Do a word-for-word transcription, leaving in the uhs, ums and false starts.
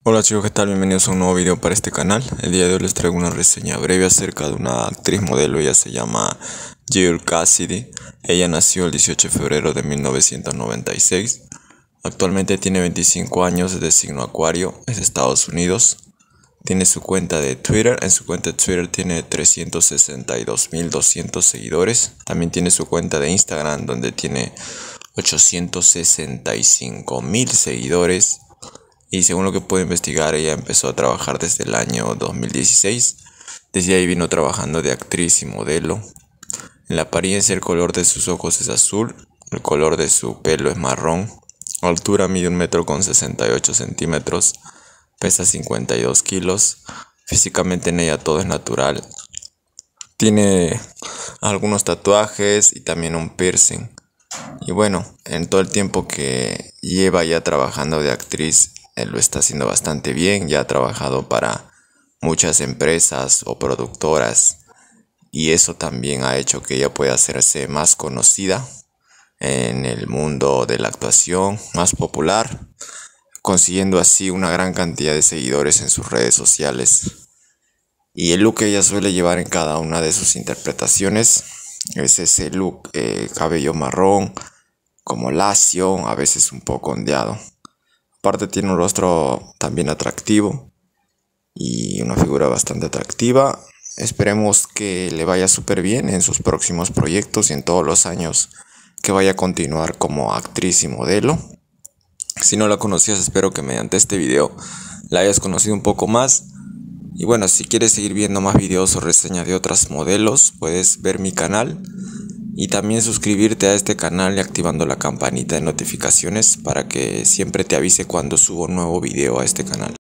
Hola chicos, ¿qué tal? Bienvenidos a un nuevo video para este canal. El día de hoy les traigo una reseña breve acerca de una actriz modelo. Ella se llama Jill Cassidy. Ella nació el dieciocho de febrero de mil novecientos noventa y seis. Actualmente tiene veinticinco años, es de signo Acuario, es de Estados Unidos. Tiene su cuenta de Twitter. En su cuenta de Twitter tiene trescientos sesenta y dos mil doscientos seguidores. También tiene su cuenta de Instagram donde tiene ochocientos sesenta y cinco mil seguidores. Y según lo que puedo investigar, ella empezó a trabajar desde el año dos mil dieciséis. Desde ahí vino trabajando de actriz y modelo. En la apariencia, el color de sus ojos es azul. El color de su pelo es marrón. Altura mide un metro con sesenta y ocho centímetros. Pesa cincuenta y dos kilos. Físicamente en ella todo es natural. Tiene algunos tatuajes y también un piercing. Y bueno, en todo el tiempo que lleva ya trabajando de actriz, él lo está haciendo bastante bien. Ya ha trabajado para muchas empresas o productoras y eso también ha hecho que ella pueda hacerse más conocida en el mundo de la actuación, más popular, consiguiendo así una gran cantidad de seguidores en sus redes sociales. Y el look que ella suele llevar en cada una de sus interpretaciones es ese look, eh, cabello marrón, como lacio, a veces un poco ondeado. Aparte tiene un rostro también atractivo y una figura bastante atractiva. Esperemos que le vaya súper bien en sus próximos proyectos y en todos los años que vaya a continuar como actriz y modelo. Si no la conocías, espero que mediante este video la hayas conocido un poco más. Y bueno, si quieres seguir viendo más videos o reseñas de otras modelos, puedes ver mi canal. Y también suscribirte a este canal y activando la campanita de notificaciones para que siempre te avise cuando subo un nuevo video a este canal.